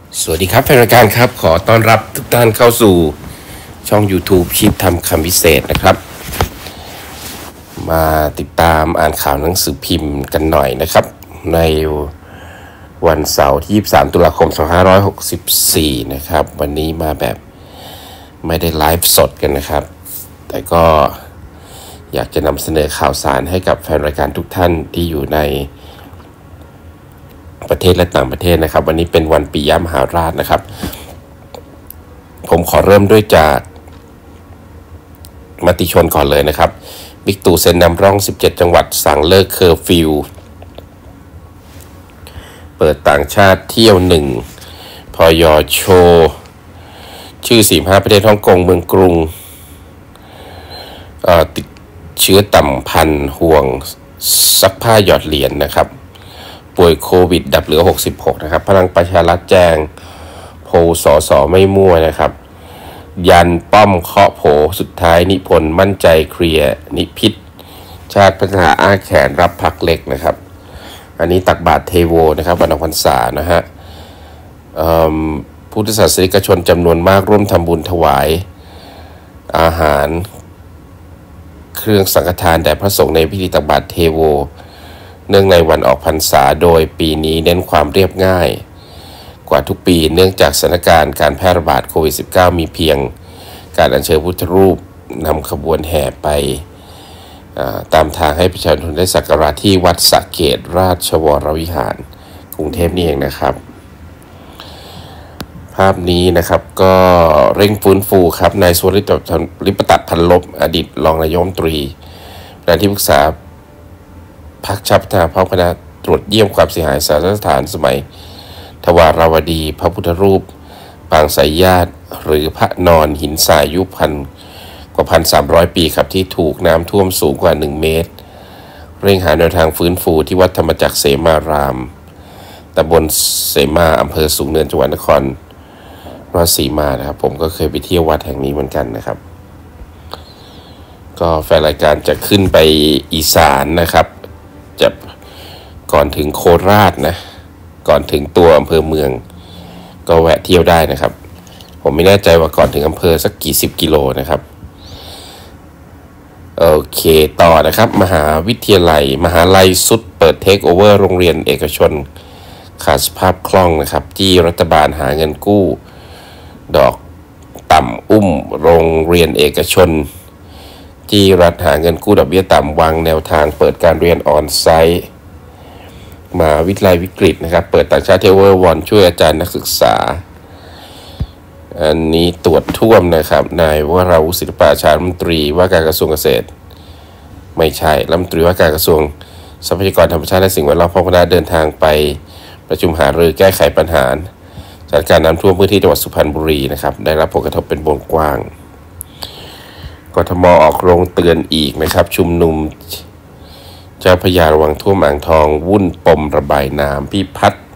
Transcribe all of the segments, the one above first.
สวัสดีครับแฟนรายการครับขอต้อนรับทุกท่านเข้าสู่ช่อง YouTube ชีพทำคำพิเศษนะครับมาติดตามอ่านข่าวหนังสือพิมพ์กันหน่อยนะครับในวันเสาร์ที่23ตุลาคม2564นะครับวันนี้มาแบบไม่ได้ไลฟ์สดกันนะครับแต่ก็อยากจะนำเสนอข่าวสารให้กับแฟนรายการทุกท่านที่อยู่ในประเทศและต่างประเทศนะครับวันนี้เป็นวันปิยมหาราชนะครับผมขอเริ่มด้วยจากมติชนก่อนเลยนะครับบิ๊กตู่เซ็นนำร่อง17จังหวัดสั่งเลิกเคอร์ฟิวเปิดต่างชาติเที่ยว1พยโชชื่อ45ประเทศฮ่องกงเมืองกรุงติดเชื้อต่ำพันห่วงซักผ้าหยอดเหรียญนะครับป่วยโควิดดับเหลือ66นะครับพลังประชารัฐแจ้งโพสสไม่มั่วนะครับยันป้อมเคาะโผสุดท้ายนิพนธ์มั่นใจเคลียร์นิพิษชาติพัฒนาอ้าแขนรับพักเล็กนะครับอันนี้ตักบาตรเทโวนะครับวันออกพรรษานะฮะพุทธศาสนิกชนจำนวนมากร่วมทำบุญถวายอาหารเครื่องสังฆทานแด่พระสงฆ์ในพิธีตักบาตรเทโวเนื่องในวันออกพรรษาโดยปีนี้เน้นความเรียบง่ายกว่าทุกปีเนื่องจากสถานการณ์การแพร่ระบาดโควิด -19 มีเพียงการอัญเชิญพุทธรูปนำขบวนแห่ไปตามทางให้ประชาชนได้สักการะที่วัดสระเกษราชวรวิหารกรุงเทพนี่เองนะครับภาพนี้นะครับก็เร่งฟื้นฟูครับนายสุริลิปตัดพันลบอดีตรองนายกรัฐมนตรีประธานที่ปรึกษาพรรคชาติพัฒนาพร้อมคณะตรวจเยี่ยมความเสียหายศาสนสถานสมัยทวาราวดีพระพุทธรูปปางสายญาติหรือพระนอนหินทรายอายุกว่า 1,300 ปีครับที่ถูกน้ำท่วมสูงกว่า1เมตรเร่งหาแนวทางฟื้นฟูที่วัดธรรมจักรเสมารามตำบลเสมาอำเภอสูงเนินจังหวัดนครราชสีมานะครับผมก็เคยไปเที่ยววัดแห่งนี้เหมือนกันนะครับก็แฟนรายการจะขึ้นไปอีสานนะครับจะก่อนถึงโคราชนะก่อนถึงตัวอำเภอเมืองก็แวะเที่ยวได้นะครับผมไม่แน่ใจว่าก่อนถึงอำเภอสักกี่สิบกิโลนะครับโอเคต่อนะครับมหาลัยสุดเปิดเทคโอเวอร์โรงเรียนเอกชนขาดสภาพคล่องนะครับจี้รัฐบาลหาเงินกู้ดอกต่ำอุ้มโรงเรียนเอกชนจี้รัฐหาเงินกู้ดอกเบี้ยต่ำวางแนวทางเปิดการเรียนออนไซต์มหาวิทยาลัยวิกฤตนะครับเปิดต่างชาติเทเวอร์วอนช่วยอาจารย์นักศึกษาอันนี้ตรวจท่วมนะครับนายวราวุฒิศิลปะชาญรัฐมนตรีว่าการกระทรวงเกษตรไม่ใช่รัฐมนตรีว่าการกระทรวงทรัพยากรธรรมชาติและสิ่งแวดล้อมพร้อมคณะเดินทางไปประชุมหารือแก้ไขปัญหาสถานการณ์น้ำท่วมพื้นที่จังหวัดสุพรรณบุรีนะครับได้รับผลกระทบเป็นวงกว้างกทม.ออกโรงเตือนอีกนะครับชุมนุมเจ้าพระยาระวังท่วมอ่างทองวุ่นปมระบายน้ำพี่พัฒน์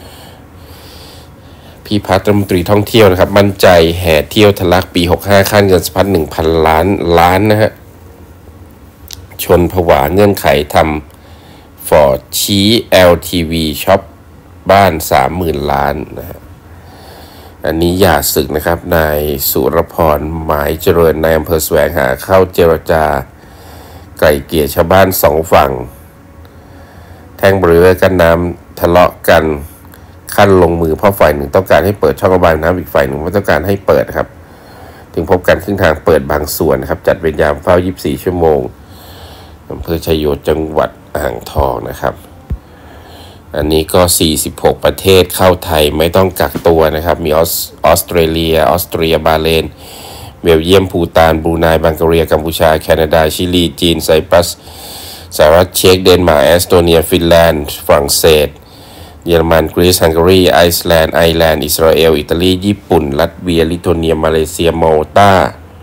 รัฐมนตรีท่องเที่ยวนะครับมั่นใจแห่เที่ยวทะลักปี65ค่าเงินสะพัด 1,000 ล้านนะฮะชนผวาเงื่อนไขทำฟอร์ดชี้ LTV ช็อปบ้าน 30,000 ล้านนะฮะอันนี้อย่าศึกนะครับนายสุรพรหมายเจริญในอำเภอแสวงหาเข้าเจรจาไกล่เกลี่ยชาวบ้าน2ฝั่งแท่งบริเวณกันน้ำทะเลาะกันขั้นลงมือเพราะฝ่ายหนึ่งต้องการให้เปิดช่องระบายน้ำอีกฝ่ายหนึ่งไม่ต้องการให้เปิดครับถึงพบกันครึ่งทางเปิดบางส่วนนะครับจัดเวรยามเฝ้า24ชั่วโมงอำเภอชัยโยจังหวัดอ่างทองนะครับอันนี้ก็46ประเทศเข้าไทยไม่ต้องกักตัวนะครับมีออสเตรเลียบาห์เรนเบลเยียมภูฏานบรูไนบังการีกัมพูชาแคนาดาชิลีจีนไซปรัสสหรัฐเช็กเดนมาร์กเอสโตเนียฟินแลนด์ฝรั่งเศสเยอรมันกรีซฮังการีไอซ์แลนด์อิสราเอลอิตาลีญี่ปุ่นรัสเซียลิทัวเนียมาเลเซียมอลตา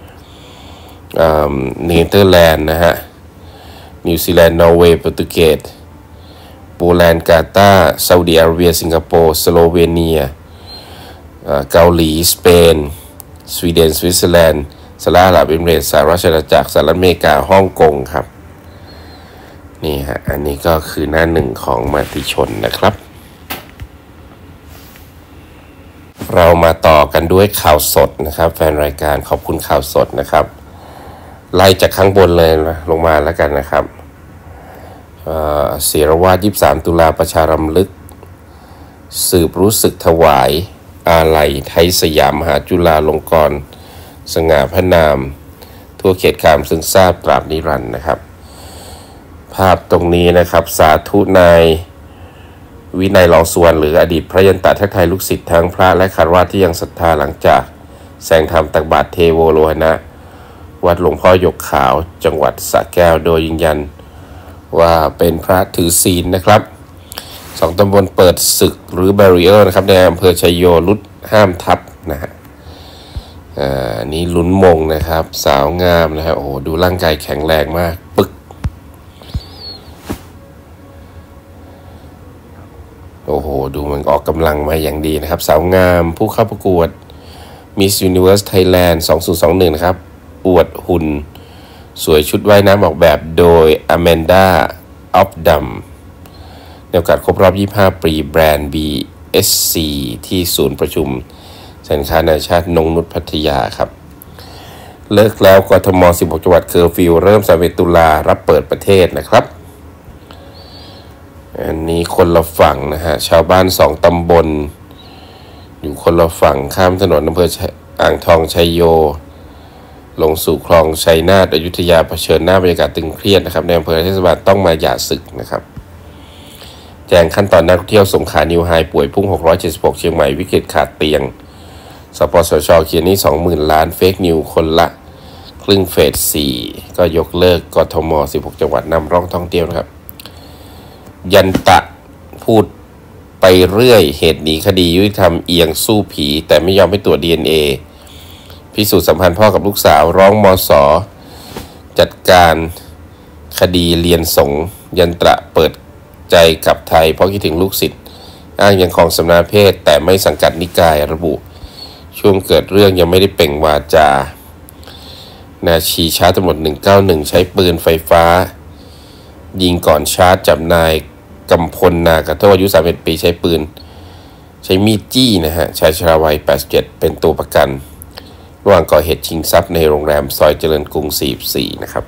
เนเธอร์แลนด์นะฮะนิวซีแลนด์นอร์เวย์โปรตุเกสโปแลนด์กาตาร์ซาอุดิอาระเบียสิงคโปร์สโลเวเนียเกาหลีสเปนสวีเดนสวิตเซอร์แลนด์สหรัฐอาหรับเอมิเรตส์สหราชอาณาจักรสหรัฐอเมริกาฮ่องกงครับนี่ฮะอันนี้ก็คือหน้าหนึ่งของมติชนนะครับเรามาต่อกันด้วยข่าวสดนะครับแฟนรายการขอบคุณข่าวสดนะครับไล่จากข้างบนเลยนะลงมาแล้วกันนะครับเสรวาท23 ตุลาประชารำลึกสืบรู้สึกถวายอาลัยไทยสยามมหาจุฬาลงกรณ์สง่าพระนามทั่วเขตขามซึ่งทราบตราบนิรันดร์นะครับภาพตรงนี้นะครับสาธุนายวินัยรองสุวรรณหรืออดีตพระยันตะทักทายลูกศิษย์ทั้งพระและคฤหัสถ์ที่ยังศรัทธาหลังจากแสงธรรมตักบาตรเทโวโลหณะวัดหลวงพ่อหยกขาวจังหวัดสระแก้วโดยยืนยันว่าเป็นพระถือศีลนะครับ2 ตำบลเปิดศึกหรือแบรีเออร์นะครับในอำเภอชัยโยรุดห้ามทับนะฮะนี่ลุ้นมงนะครับสาวงามนะครับโอ้ดูร่างกายแข็งแรงมากปึกโอ้โหดูมันออกกำลังมาอย่างดีนะครับสาวงามผู้เข้าประกวด Miss Universe Thailand 2021นะครับอวดหุ่นสวยชุดว่ายน้ำออกแบบโดย Amanda Opdam ในโอกาสครบรอบ25 ปีแบรนด์ BSC ที่ศูนย์ประชุมสินค้านานาชาตินงนุชพัทยาครับเลิกแล้วกทม16 จังหวัดเคอร์ฟิวเริ่ม31 ตุลารับเปิดประเทศนะครับอันนี้คนละฝั่งนะฮะชาวบ้าน2 ตำบลอยู่คนละฝั่งข้ามถนนอำเภออ่างทองชัยโยลงสู่คลองชัยนาทอยุธยาเผชิญหน้าบรรยากาศตึงเครียดนะครับในอำเภอเทศบาลต้องมาหย่าศึกนะครับแจ้งขั้นตอนนักท่องเที่ยวสงขลานิวไฮป่วยพุ่ง676เชียงใหม่วิกฤตขาดเตียงสปสช.เขียนนี้ 20,000 ล้านเฟกนิวคนละครึ่งเฟส 4ก็ยกเลิกกทม16 จังหวัดนำร่องท่องเที่ยวนะครับยันตะพูดไปเรื่อยเหตุหนีคดียุติธรรมเอียงสู้ผีแต่ไม่ยอมให้ตรวจ DNA พิสูจน์สัมพันธ์พ่อกับลูกสาวร้องมส.จัดการคดีเรียนสงฆ์ยันตะเปิดใจกับไทยเพราะคิดถึงลูกศิษย์อ้างยังครองสมณเพศแต่ไม่สังกัดนิกายระบุช่วงเกิดเรื่องยังไม่ได้เปล่งวาจานาชีชาร์จตำรวจ191ใช้ปืนไฟฟ้ายิงก่อนชาร์จจับนายกำพลนากระโทอายุ31 ปีใช้ปืนใช้มีดจี้นะฮะชายชราวัย87เป็นตัวประกันระหว่างก่อเหตุชิงทรัพย์ในโรงแรมซอยเจริญกรุง44นะครับ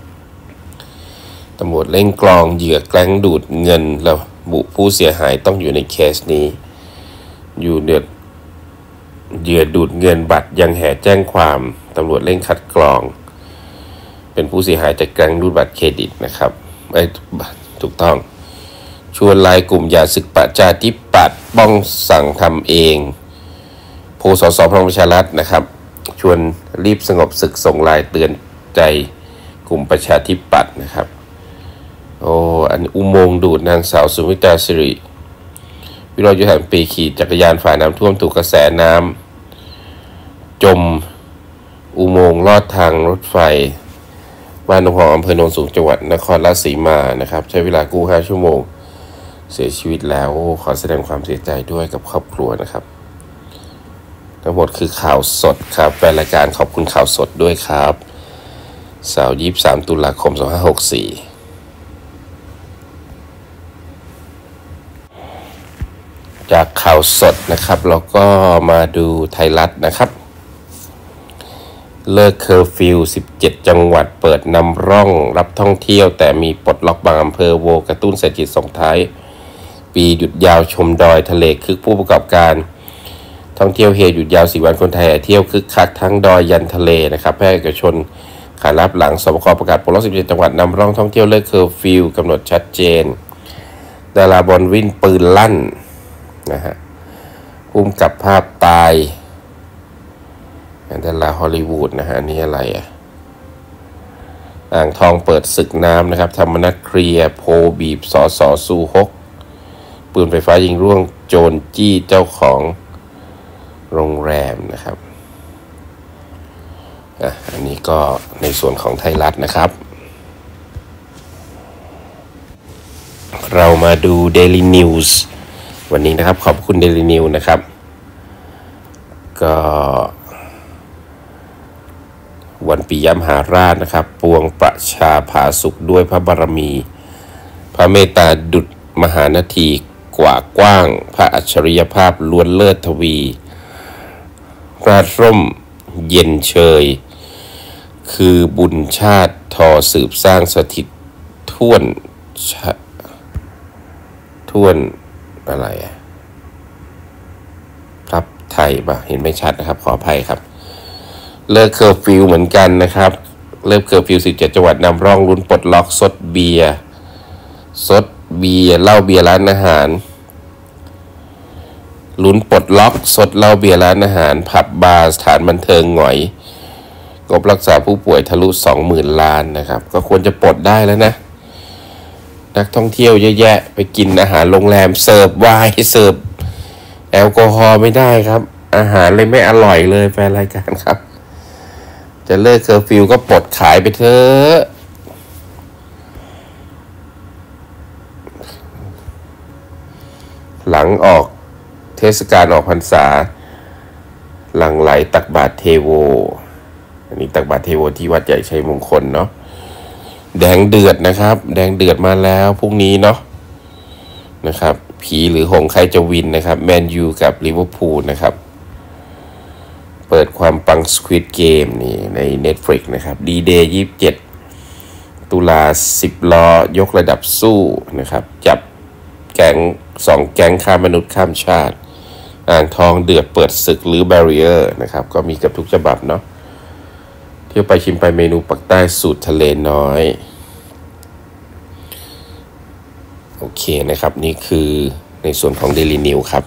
ตำรวจเร่งกลองเหยื่อแกล้งดูดเงินแล้วบุผู้เสียหายต้องอยู่ในเคสนี้อยู่เหยื่อดูดเงินบัตรยังแห่แจ้งความตำรวจเร่งคัดกรองเป็นผู้เสียหายจากแกล้งดูดบัตรเครดิตนะครับถูกต้องชวนไลน์กลุ่มอย่าศึกประชาธิปัตย์ป้องสั่งทำเองโพสสพลังประชารัฐนะครับชวนรีบสงบศึกส่งไลน์เตือนใจกลุ่มประชาธิปัตย์นะครับอันอุโมงค์ดูดนางสาวสุมิตราสิริวิโรจน์ยุทธปีขี่จักรยานฝ่าน้ำท่วมถูกกระแสน้ำจมอุโมงค์ลอดทางรถไฟบ้านหนองหอมอำเภอโนนสูงจังหวัดนครราชสีมานะครับใช้เวลากู้5 ชั่วโมงเสียชีวิตแล้วขอแสดงความเสียใจด้วยกับครอบครัวนะครับทั้งหมดคือข่าวสดครับแฟนรายการขอบคุณข่าวสดด้วยครับเสาร์23 ตุลาคม 2564จากข่าวสดนะครับแล้วก็มาดูไทยรัฐนะครับเลิกเคอร์ฟิว17 จังหวัดเปิดนำร่องรับท่องเที่ยวแต่มีปลดล็อกบางอำเภอโวกระตุ้นเศรษฐกิจส่งท้ายปีหยุดยาวชมดอยทะเลคึกผู้ประกอบการท่องเที่ยวเฮหยุดยาว4 วันคนไทยเที่ยวคึกคักทั้งดอยยันทะเลนะครับภาคเอกชนขานรับหลังสบคประกาศปลดล็อก17 จังหวัดนำร่องท่องเที่ยวเลิกเคอร์ฟิวกำหนดชัดเจนดาราบอลวินปืนลั่นนะฮะภูมิกับภาพตายดาราฮอลลีวูดนะฮะนี่อะไรอ่างทองเปิดศึกน้ำนะครับธรรมนัสเคลียร์โพบีบสสซูฮกปืนไฟฟ้ายิงร่วงโจรจี้เจ้าของโรงแรมนะครับอันนี้ก็ในส่วนของไทยรัฐนะครับเรามาดู Daily News วันนี้นะครับขอบคุณ Daily News นะครับก็วันปิยมหาราชนะครับปวงประชาผาสุขด้วยพระบารมีพระเมตตาดุจมหานาทีกว่ากว้างพระอัจฉริยภาพล้วนเลิศทวีราดร่มเย็นเชยคือบุญชาติทอสืบสร้างสถิตท่วนอะไรครับไทยป่ะเห็นไม่ชัดนะครับขออภัยครับเลิกเคอร์ฟิวเหมือนกันนะครับเลิกเคอร์ฟิว17จังหวัดนำร่องลุ้นปลดล็อกสดเบียร์เหล้าเบียร์ร้านอาหารลุ้นปลดล็อกสดเหล้าเบียร์ร้านอาหารผับบาร์สถานบันเทิงหงอยงบรักษาผู้ป่วยทะลุ 20,000 ล้านนะครับก็ควรจะปลดได้แล้วนะนักท่องเที่ยวเยอะแยะไปกินอาหารโรงแรมเสิร์ฟไวน์เสิร์ฟแอลกอฮอล์ไม่ได้ครับอาหารเลยไม่อร่อยเลยแฟนรายการครับจะเลิกเคอร์ฟิวก็ปลดขายไปเถอะหลังออกเทศกาลออกพรรษาหลั่งไหลตักบาตรเทโวอันนี้ตักบาตรเทโวที่วัดใหญ่ชัยมงคลเนาะแดงเดือดนะครับแดงเดือดมาแล้วพรุ่งนี้เนาะนะครับผีหรือหงใครจะวินนะครับแมนยูกับลิเวอร์พูลนะครับเปิดความปัง Squid Game นี่ใน Netflix นะครับ D-Day 27 ตุลา10 ล้อยกระดับสู้นะครับจับแก๊ง2 แก๊งข้ามมนุษย์ข้ามชาติอ่างทองเดือดเปิดศึกหรือ Barrier นะครับก็มีกับทุกฉบับเนาะเที่ยวไปชิมไปเมนูปักใต้สูตรทะเลน้อยโอเคนะครับนี่คือในส่วนของ Daily News ครับ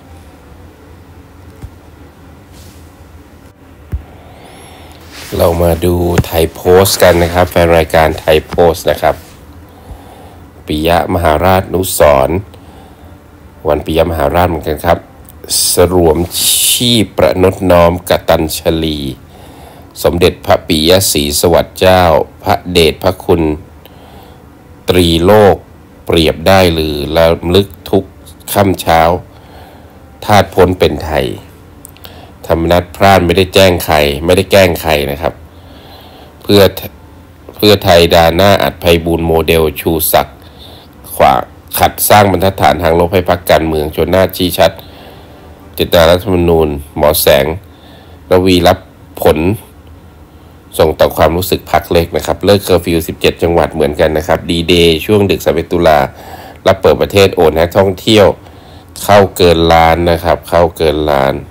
เรามาดูไทยโพสต์กันนะครับแฟนรายการไทยโพสต์นะครับปิยมหาราชนุสรณ์วันปิยมหาราชเหมือนกันครับสรวมชีพประนดน้อมกตัญชลีสมเด็จพระปิยศรีสวัสดิ์เจ้าพระเดชพระคุณตรีโลกเปรียบได้หรือระลึกทุกค่ำเช้าธาตุพ้นเป็นไทยธรรมนัสพลาดไม่ได้แกล้งใครนะครับเพื่อไทยดาหน้าอัดไพบูลย์โมเดลชูศักดิ์ขวาขัดสร้างบรรทัดฐานทางลบให้พรรคการเมืองจนหน้าชี้ชัดเจตนารัฐธรรมนูญหมอแสงระวีรับผลส่งต่อความรู้สึกพรรคเล็กนะครับเลิกเคอร์ฟิว17จังหวัดเหมือนกันนะครับดีเดย์ช่วงดึก31 ตุลารับเปิดประเทศโอนนักท่องเที่ยวเข้าเกินล้านนะครับเข้าเกินล้าน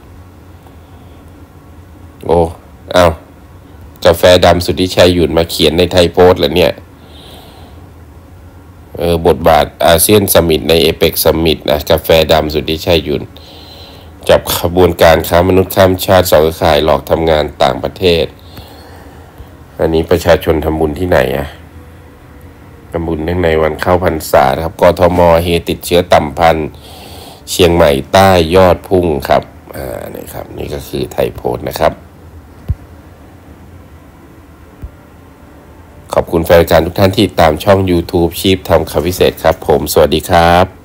โอ้เอากาแฟดำสุทธิชัยหยุ่นมาเขียนในไทยโพสต์แล้วเนี่ยบทบาทอาเซียนซัมมิตในเอเปกซัมมิตนะกาแฟดำสุทธิชัยหยุ่นจับขบวนการค้ามนุษย์ข้ามชาติ2 เครือข่ายหลอกทำงานต่างประเทศอันนี้ประชาชนทำบุญที่ไหนอะทำบุญเนื่องในวันเข้าพรรษาครับกทมเฮติดเชื้อต่ำพันเชียงใหม่ใต้ยอดพุ่งครับนี่ครับนี่ก็คือไทยโพสต์นะครับขอบคุณแฟนรายการทุกท่านที่ตามช่อง YouTube ชีพทำข่าวพิเศษครับผมสวัสดีครับ